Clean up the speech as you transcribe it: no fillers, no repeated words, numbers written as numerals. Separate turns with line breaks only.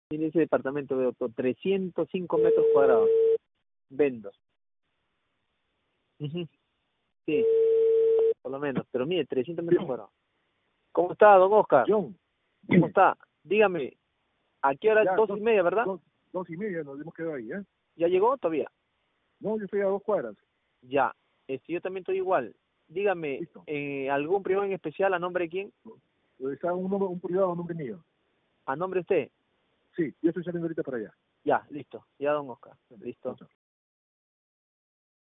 Tiene ese departamento de auto, 305 metros cuadrados. Vendo. Ujú. Sí, por lo menos. Pero mire, 300 metros cuadrados. ¿Cómo está, don Oscar?
John,
¿Cómo está? Dígame, ¿a qué hora?
ya,
2:30, ¿verdad?
2:30 nos hemos quedado ahí, ¿eh?
¿Ya llegó todavía?
No, yo estoy a 2 cuadras.
Ya. Yo también estoy igual. Dígame,
Listo.
¿algún privado en especial? ¿A nombre de quién?
Está un privado a nombre mío.
¿A nombre de usted?
Sí, yo estoy saliendo ahorita para allá.
Ya, listo. Ya, don Oscar.
Chao,
Listo.
chao.